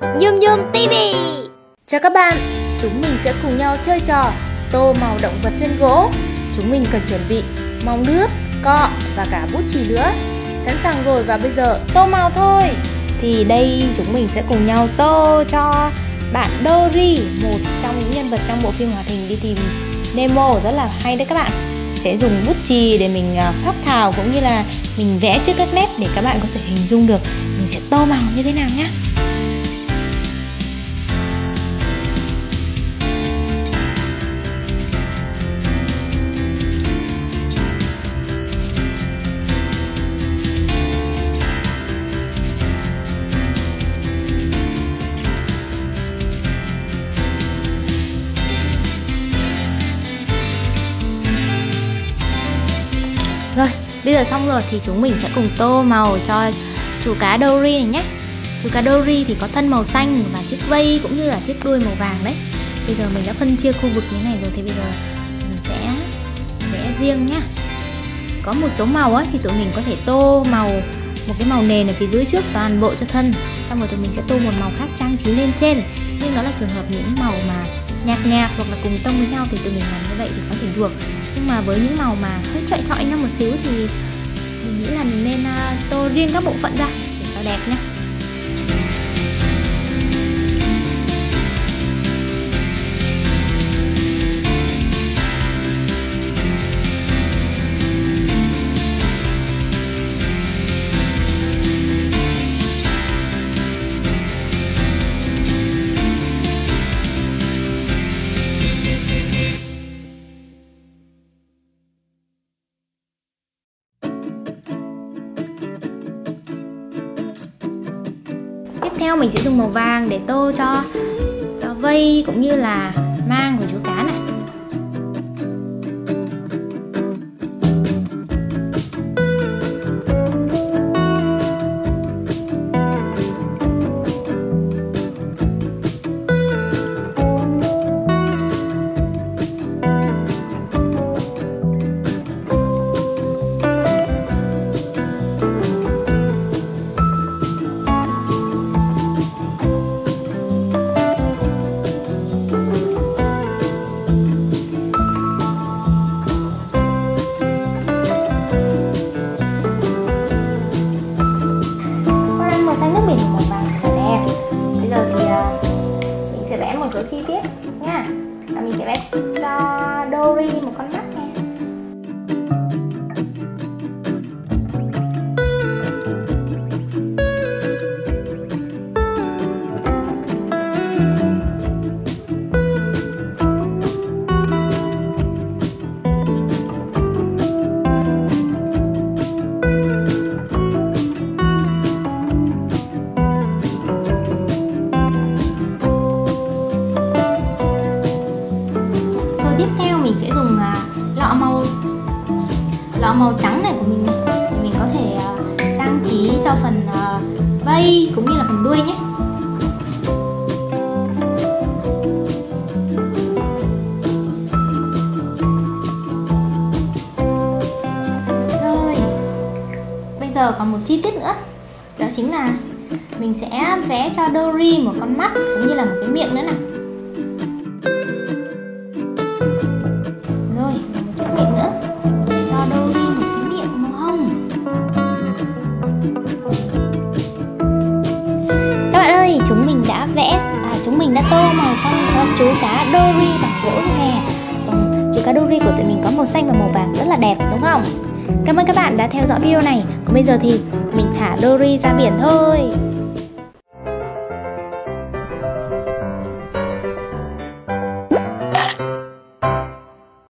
Nhum Nhum TV. Chào các bạn, chúng mình sẽ cùng nhau chơi trò tô màu động vật trên gỗ. Chúng mình cần chuẩn bị màu nước, cọ và cả bút chì nữa. Sẵn sàng rồi và bây giờ tô màu thôi. Thì đây chúng mình sẽ cùng nhau tô cho bạn Dory, một trong những nhân vật trong bộ phim hoạt hình Đi Tìm Nemo, rất là hay đấy các bạn. Sẽ dùng bút chì để mình phác thảo cũng như là mình vẽ trước các nét để các bạn có thể hình dung được mình sẽ tô màu như thế nào nhé. Rồi, bây giờ xong rồi thì chúng mình sẽ cùng tô màu cho chú cá Dory này nhé. Chú cá Dory thì có thân màu xanh và chiếc vây cũng như là chiếc đuôi màu vàng đấy. Bây giờ mình đã phân chia khu vực như thế này rồi thì bây giờ mình sẽ vẽ riêng nhá. Có một số màu ấy thì tụi mình có thể tô màu một cái màu nền ở phía dưới trước toàn bộ cho thân. Xong rồi tụi mình sẽ tô một màu khác trang trí lên trên. Nhưng đó là trường hợp những màu mà nhạt nhạt hoặc là cùng tông với nhau thì tụi mình làm như vậy thì có thể được. Nhưng mà với những màu mà hơi chọi chọi nhau một xíu thì mình nghĩ là mình nên tô riêng các bộ phận ra để cho đẹp nhá. Tiếp theo mình sẽ dùng màu vàng để tô cho vây cũng như là mang của chú cá này. Một số chi tiết nha, và mình sẽ vẽ cho Dory một con mắt nha. Tiếp theo mình sẽ dùng lọ màu trắng này của mình này, thì mình có thể trang trí cho phần vây cũng như là phần đuôi nhé. Rồi, bây giờ còn một chi tiết nữa, đó chính là mình sẽ vẽ cho Dory một con mắt cũng như là một cái miệng nữa này. Chúng mình đã tô màu xong cho chú cá Dory bằng gỗ như nè. Chú cá Dory của tụi mình có màu xanh và màu vàng rất là đẹp đúng không? Cảm ơn các bạn đã theo dõi video này. Còn bây giờ thì mình thả Dory ra biển thôi.